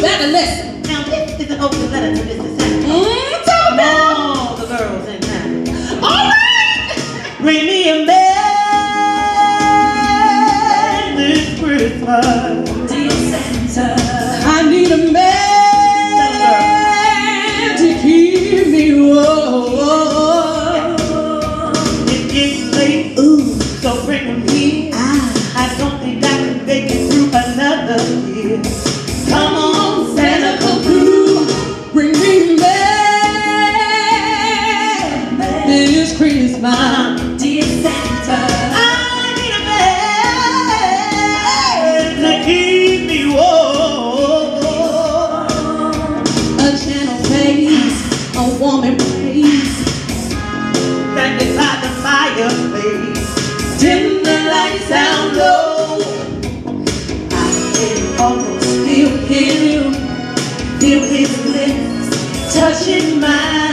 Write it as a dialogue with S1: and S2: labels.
S1: better listen.
S2: Now this is an open letter to Mr. Santa.
S1: Come on.
S2: All the girls in town.
S1: All right.
S2: Bring me a man this Christmas.
S1: Dear Santa, I need a man to keep me warm.
S2: It's getting late, ooh, so bring him here. I don't think I can make it through another year. Come on, Santa, come through.
S1: Bring me a man this Christmas. Dear Santa,
S2: I need a man to keep me warm.
S1: a gentle pace, a warm embrace.
S2: Standing by the fireplace, dim the lights down low. I can almost feel him, feel his lips touching mine.